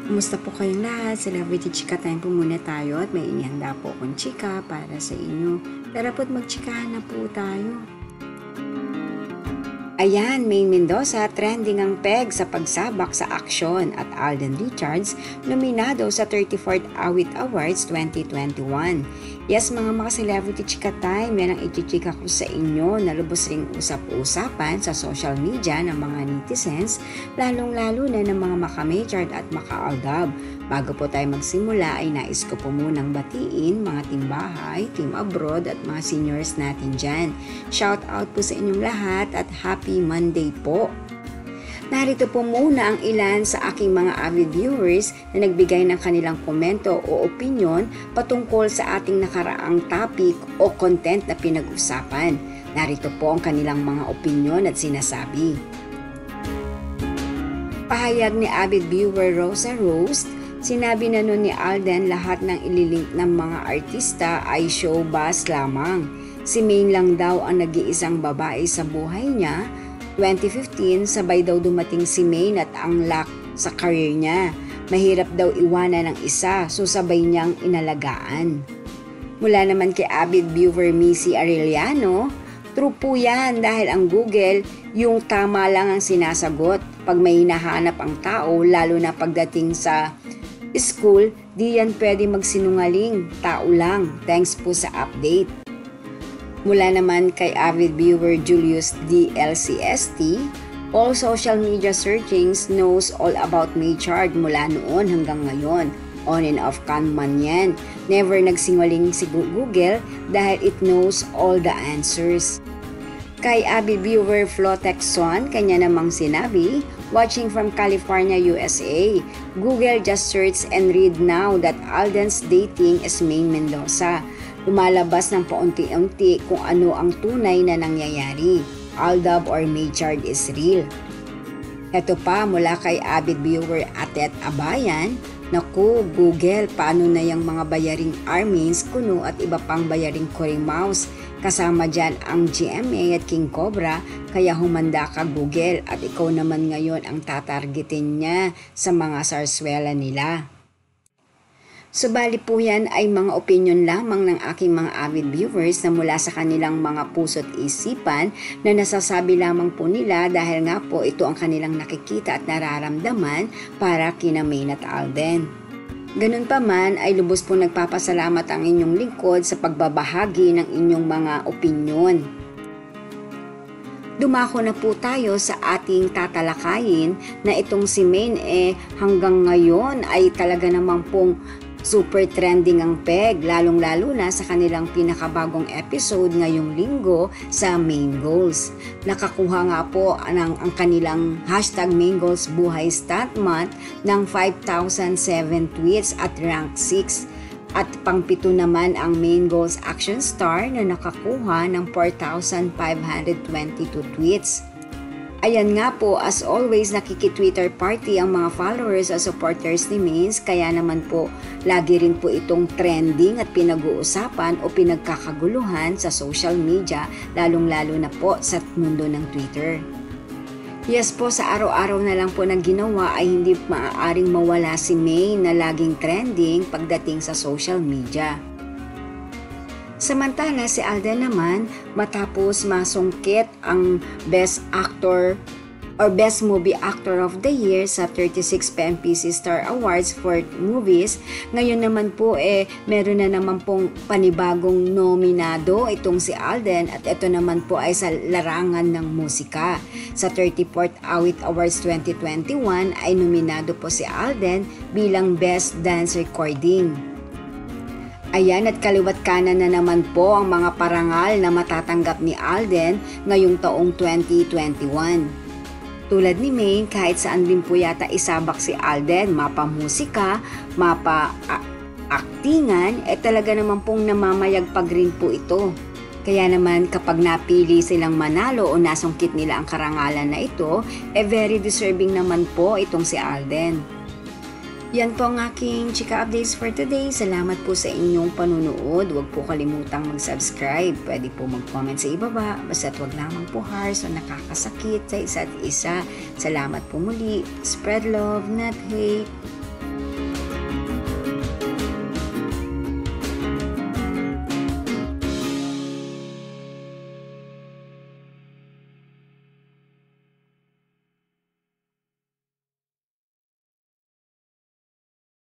Kumusta po kayong lahat? Celebrity Chika Time po muna tayo at may inihanda po akong chika para sa inyo. Tara po't magchikahan na po tayo. Ayan, Maine Mendoza trending ang peg sa pagsabak sa aksyon at Alden Richards nominado sa 34th Awit Awards 2021. Yes, mga celebrity chika time, yan ang ichichika ko sa inyo na lubos ring usap-usapan sa social media ng mga netizens, lalong-lalo na ng mga makamechard at makaaldab. Bago po tayo magsimula ay nais ko po munang batiin mga timbahay, team abroad at mga seniors natin dyan. Shout out po sa inyong lahat at happy Monday po! Narito po muna ang ilan sa aking mga avid viewers na nagbigay ng kanilang komento o opinion patungkol sa ating nakaraang topic o content na pinag-usapan. Narito po ang kanilang mga opinion at sinasabi. Pahayag ni avid viewer Rosa Rose, sinabi na nun ni Alden lahat ng ililink ng mga artista ay showbiz lamang. Si Maine lang daw ang nag-iisang babae sa buhay niya. 2015, sabay daw dumating si Maine at ang luck sa career niya. Mahirap daw iwanan ng isa, so sabay niyang inalagaan. Mula naman kay avid viewer Missy Arellano, true po yan dahil ang Google yung tama lang ang sinasagot. Pag may hinahanap ang tao, lalo na pagdating sa school, di yan pwede magsinungaling, tao lang. Thanks po sa update. Mula naman kay avid viewer Julius DLCST, all social media searchings knows all about Maychard mula noon hanggang ngayon. On and off cam man yan. Never nagsingaling si Google dahil it knows all the answers. Kay avid viewer Flotexon, kanya namang sinabi, watching from California, USA, Google just search and read now that Alden's dating is Maine Mendoza. Lumalabas ng paunti-unti kung ano ang tunay na nangyayari. Aldab or Maychard is real. Ito pa mula kay avid viewer Atet Abayan, naku Google, paano na yung mga bayaring Armins, Kuno at iba pang bayaring Cory Mouse? Kasama dyan ang GMA at King Cobra, kaya humanda ka Google at ikaw naman ngayon ang tatargetin niya sa mga sarswela nila. Subalit po yan ay mga opinion lamang ng aking mga avid viewers na mula sa kanilang mga puso't isipan na nasasabi lamang po nila dahil nga po ito ang kanilang nakikita at nararamdaman para kina Maine at Alden. Ganun pa man ay lubos po nagpapasalamat ang inyong lingkod sa pagbabahagi ng inyong mga opinion. Dumako na po tayo sa ating tatalakayin na itong si Maine hanggang ngayon ay talaga namang pong super trending ang peg, lalong-lalo na sa kanilang pinakabagong episode ngayong linggo sa Maine Goals. Nakakuha nga po ang kanilang hashtag Maine Goals Buhay Stat Month ng 5,007 tweets at rank 6. At pang-7 naman ang Maine Goals Action Star na nakakuha ng 4,522 tweets. Ayan nga po, as always, nakiki-Twitter party ang mga followers at supporters ni Maine, kaya naman po, lagi rin po itong trending at pinag-uusapan o pinagkakaguluhan sa social media, lalong-lalo na po sa mundo ng Twitter. Yes po, sa araw-araw na lang po na ginawa ay hindi maaaring mawala si Maine na laging trending pagdating sa social media. Samantala si Alden naman matapos masungkit ang Best Actor or Best Movie Actor of the Year sa 36 PMPC Star Awards for Movies, ngayon naman po meron na naman pong panibagong nominado itong si Alden at ito naman po ay sa larangan ng musika. Sa 34th Awit Awards 2021 ay nominado po si Alden bilang Best Dance Recording. Ayan at kaliwat kanan na naman po ang mga parangal na matatanggap ni Alden ngayong taong 2021. Tulad ni Maine, kahit saan din po yata isabak si Alden, mapa musika, mapa aktingan, talaga naman pong namamayagpag rin po ito. Kaya naman kapag napili silang manalo o nasungkit nila ang karangalan na ito, very deserving naman po itong si Alden. Yan po ang aking chika updates for today. Salamat po sa inyong panunood. Huwag po kalimutang mag-subscribe. Pwede po mag-comment sa ibaba. Basta't huwag lamang po harsh o nakakasakit sa isa't isa. Salamat po muli. Spread love, not hate.